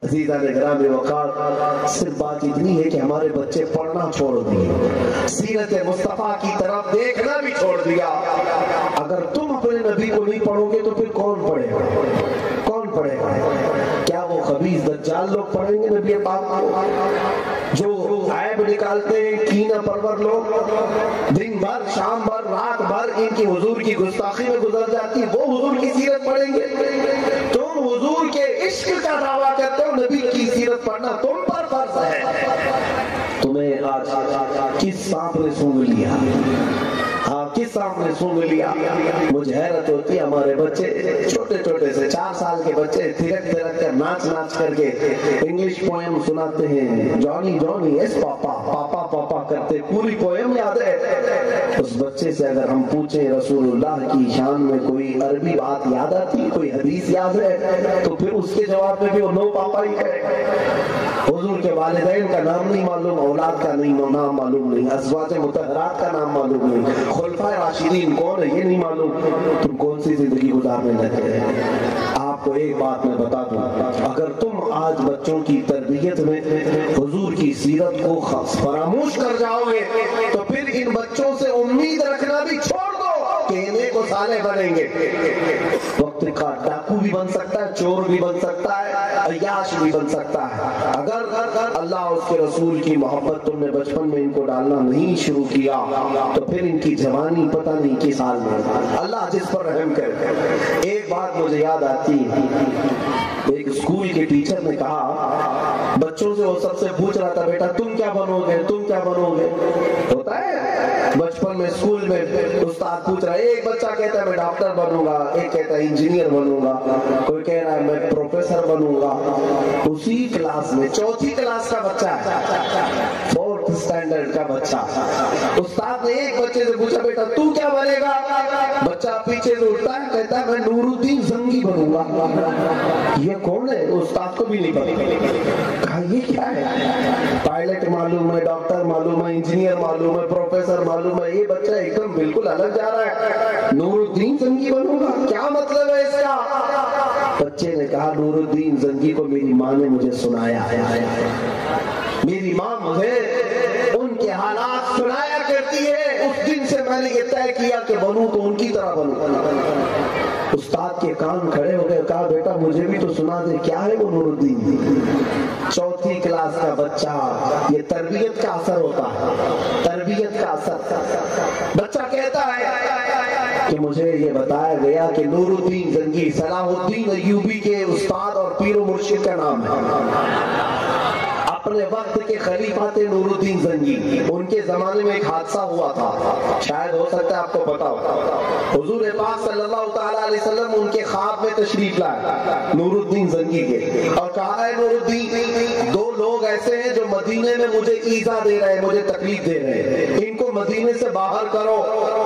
عزیزان گرامی وقار، صرف بات اتنی ہے کہ ہمارے بچے پڑھنا چھوڑ دیے، سیرت مصطفیٰ کی طرف دیکھنا بھی چھوڑ دیا۔ اگر تم اپنے نبی کو نہیں پڑھو گے تو پھر کون پڑھے گا؟ کون پڑھے گا؟ کیا وہ خبیث دجال لوگ پڑھیں گے نبی پاک کو؟ جو عیب نکالتے ہیں کینہ پرور لوگ، دن بھر شام بھر رات بھر ان کی حضور کی گستاخی میں گزر جاتی، وہ حضور کی سیرت پڑھیں گے؟ تم حضور کے عشق کا دعویٰ کرتے ہو، نبی کی سیرت پڑھنا تم پر فرض ہے۔ تمہیں آج کس سانپ نے سونگ لیا؟ ہاں، کس سانپ نے سونگ لیا؟ مجھے حیرت ہوتی ہے، ہمارے بچے چھوٹے چھوٹے سے 4 سال کے بچے تھرک تھرک کر ناچ ناچ کر کے انگلش پوئم سناتے ہیں، جانی جانی ایس پاپا پاپا پاپا کرتے، پوری پوئم یاد ہے۔ اس بچے سے اگر ہم پوچھیں رسول اللہ کی شان میں کوئی عربی بات یاد آتی، کوئی حدیث یاد ہے، تو پھر اس کے جواب میں بھی وہ نو پاپا ہی کہے گا۔ حضور کے والدین کا نام نہیں معلوم، اولاد کا نام معلوم نہیں، ازواج مطہرات کا نام معلوم نہیں، خلفائے راشدین کون ہے یہ نہیں معلوم، تم کون سی زندگی گزارنے لگے ہیں؟ آپ کو ایک بات میں بتا دوں، اگر تم آج بچوں کی تربیت میں حضور کی سیرت کو فراموش کر جاؤ گے تو پھر ان بچوں سے امید رکھنا بھی چھوڑ دو کہ انہیں کو صالح بنیں گے۔ وقت کا ڈاکو بھی بن سکتا ہے، چور بھی بن سکتا ہے، عیاش بھی بن سکتا ہے۔ اگر اللہ اس کے رسول کی محبت تم نے بچپن میں ان کو ڈالنا نہیں شروع کیا تو پھر ان کی جوانی پتہ نہیں کس حال میں۔ اللہ جس پر رحم کرے۔ ایک بات مجھے یاد آتی ہے، ایک اسکول کے ٹیچر نے کہا بچوں سے، وہ سب سے پوچھ رہا تھا بیٹا تم کیا بنو گے، تم کیا بنو گے؟ ہوتا ہے بچپن میں اسکول میں استاد پوچھ رہا ہے، ایک بچہ کہتا ہے میں ڈاکٹر بنوں گا، ایک کہتا ہے انجینئر بنوں گا، کوئی کہہ رہا ہے میں پروفیسر بنوں گا۔ اسی کلاس میں 4تھی کلاس کا بچہ ہے، 4th اسٹینڈرڈ کا بچہ، استاد نے ایک بچے سے پوچھا بیٹا تو کیا بنے گا؟ بچہ پیچھے سے اٹھتا ہے کہتا ہے میں نور الدین زنگی بنوں گا۔ یہ کون ہے؟ استاد کو بھی نہیں پتا۔ کہا یہ کیا ہے؟ پائلٹ معلوم ہے، ڈاکٹر معلوم ہے، انجینئر معلوم ہے، پروفیسر معلوم ہے، یہ بچہ ایک دم بالکل الگ جا رہا ہے، نور الدین زنگی بنوں گا، کیا مطلب ہے اس کا؟ بچے نے کہا نور الدین زنگی کو میری ماں نے مجھے سنایا ہے، میری ماں مجھے ان کے حالات سنایا کرتی ہے، اس دن سے میں نے یہ طے کیا کہ بنوں تو ان کی طرح بنوں۔ استاد کے کان کھڑے ہو گئے، کہا بیٹا مجھے بھی تو سنا دے کیا ہے وہ نور الدین؟ 4تھی کلاس کا بچہ، یہ تربیت کا اثر ہوتا ہے، تربیت کا اثر۔ بچہ کہتا ہے کہ مجھے یہ بتایا گیا کہ نور الدین زنگی صلاح الدین ایوبی کے استاد اور پیر و مرشد کا نام ہے۔ اپنے وقت کے خلیفہ تھے نور الدین زنگی، ان کے زمانے میں ایک حادثہ ہوا تھا، شاید ہو سکتا ہے آپ کو پتا ہو۔ حضور پاک صلی اللہ تعالیٰ علیہ وسلم ان کے خواب میں تشریف لائے نور الدین زنگی کے، اور کہا ہے نور الدین 2 لوگ ایسے ہیں جو مدینے میں مجھے ایذا دے رہے ہیں، مجھے تکلیف دے رہے ہیں، ان کو مدینے سے باہر کرو۔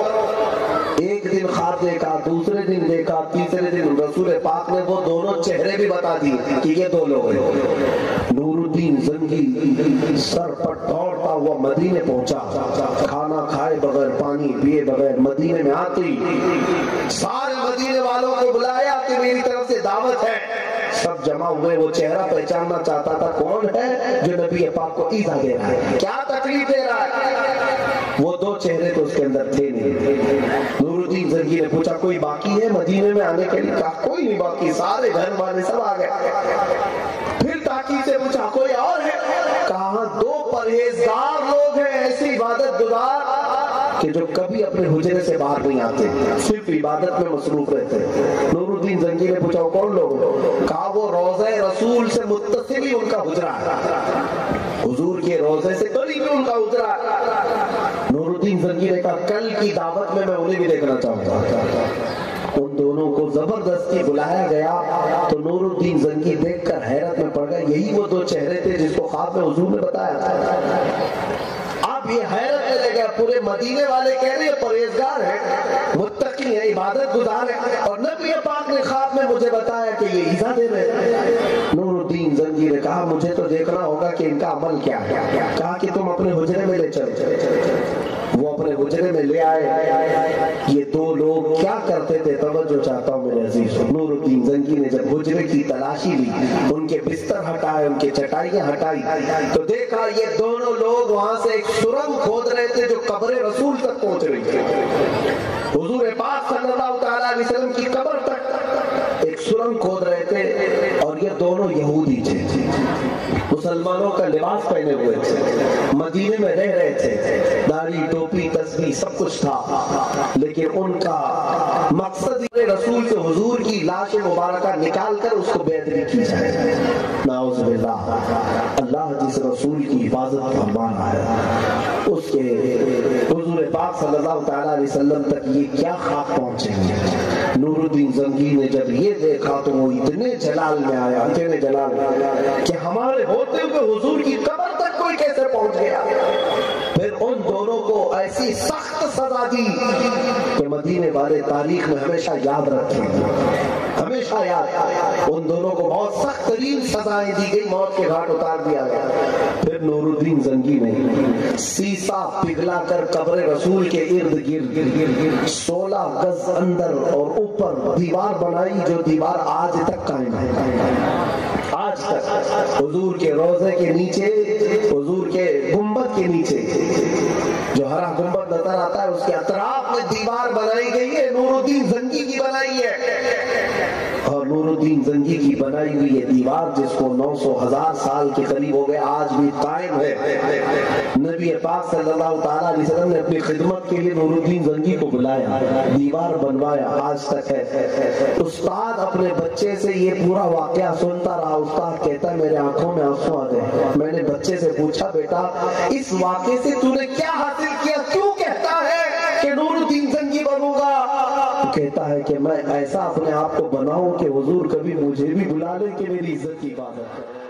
ایک دن خواب دیکھا، دوسرے دن دیکھا، تیسرے دن رسول پاک نے وہ دونوں چہرے بھی بتا دیے کہ یہ 2 لوگ ہیں۔ نور الدین زنگی سر پر دوڑتا ہوا مدینے پہنچا، کھانا کھائے بغیر، پانی پیے بغیر، مدینے میں آتی سارے مدینے والوں کو بلایا کہ میری طرف سے دعوت ہے۔ سب جمع ہوئے، وہ چہرہ پہچاننا چاہتا تھا کون ہے جو نبی پاک کو ایذا دے رہا ہے، کیا تکلیف دے رہا ہے۔ وہ 2 چہرے تو اس کے اندر تھے نہیں۔ نور الدین زنگی نے پوچھا کوئی باقی ہے مدینے میں آنے کے لیے؟ کہا کوئی نہیں باقی، سارے گھر والے سب آ گئے۔ پھر تاکید سے پوچھا کوئی اور ہے؟ کہا 2 پرہیزگار لوگ ہیں، ایسی عبادت گزار کہ جو کبھی اپنے حجرے سے باہر نہیں آتے، صرف عبادت میں مصروف رہتے۔ نور الدین زنگی نے پوچھا وہ کون لوگ؟ کہا وہ روضہ رسول سے متصل ہی ان کا حجرہ ہے، حضور کے روضے سے قریب ہی ان کا حجرہ ہے۔ نور الدین زنگی نے کہا کل کی دعوت میں انہیں بھی دیکھنا چاہوں گا۔ ان دونوں کو زبردستی بلایا گیا تو نور الدین زنگی دیکھ کر حیرت میں پڑ گئے، یہی وہ 2 چہرے تھے جس کو خواب میں حضور نے بتایا تھا۔ اب یہ حیرت میں لے گیا، پورے مدینے والے کہہ رہے ہیں پرہیزگار ہیں، متقی ہیں، عبادت گزار ہیں، اور نبی پاک نے خواب میں مجھے بتایا کہ یہ ایذا دے رہے ہیں۔ نور الدین زنگی نے کہا مجھے تو دیکھنا ہوگا کہ ان کا عمل کیا ہے۔ کہا کہ تم اپنے حجرے میں لے چلو۔ वो अपने हुजरे में ले आए। ये दो लोग क्या करते थे, तवज्जो चाहता हूँ मेरे अजीज। नूरुद्दीन जंगी ने जब हुजरे की तलाशी ली, उनके बिस्तर हटाए, उनके चटाइयां हटाई, तो देखा ये दोनों लोग वहां से एक सुरंग खोद रहे थे जो कब्र रसूल तक पहुंच रही थी। हुजूर पाक सल्लल्लाहु अलैहि वसल्लम की कब्र तक एक सुरंग खोद रहे थे, और ये दोनों यहूदी थे, मुसलमानों का लिबास पहने हुए थे, मदीने में रह रहे थे, दाढ़ी टोपी तस्बीह सब कुछ था, लेकिन उनका मकसद रसूल से हुजूर की लाश मुबारक निकाल कर उसको बेअदबी की जाए। नाउज़ुबिल्लाह। अल्लाह जिस रसूल की हिफाजत फरमा रहा है, उसके हुजूर पाक सल्लल्लाहु अलैहि वसल्लम तक ये क्या खाक पहुंचेंगे। नूरुद्दीन जंगी ने जब ये देखा तो वो इतने जलाल में आया, इतने जलाल में कि हमारे होते हुए हुजूर की कब्र तक कोई कैसे पहुंच गया। फिर उन दोनों को ऐसी सख्त सजा दी कि मदीने वाले तारीख में हमेशा याद रखेंगे, हमेशा याद। उन दोनों को बहुत सख्त तरीन सजाएं दी गई, मौत के घाट उतार दिया गया। फिर नूरुद्दीन जंगी ने सीसा पिघला कर कब्र रसूल के इर्द गिर्द 16 गज अंदर और ऊपर दीवार बनाई, जो दीवार आज तक कायम है। आज तक हुजूर के रोजे के नीचे, हुजूर के गुंबद के नीचे जो हरा गुंबद नजर आता है, उसके अतराफ में दीवार बनाई गई है, नूरुद्दीन जंगी की बनाई है। और नूरुद्दीन जंगी की बनाई हुई ये दीवार, जिसको 900,000 साल के करीब हो गए, आज भी कायम है। नबी पाक सल्लल्लाहु अलैहि वसल्लम ने अपनी खिदमत के लिए नूरुद्दीन जंगी को बुलाया, दीवार बनवाया, आज तक है। उस्ताद अपने बच्चे से ये पूरा वाकया सुनता रहा। उस्ताद कहता है मेरे आंखों में आंसू आ गए। मैंने बच्चे से पूछा, बेटा इस वाकये से तूने क्या हासिल किया, क्यों कहता है कि नूरुद्दीन जंगी बनूंगा? कहता है कि मैं ऐसा अपने आप को बनाऊं कि हुजूर कभी मुझे भी बुला ले कि मेरी इज्जत की बात है।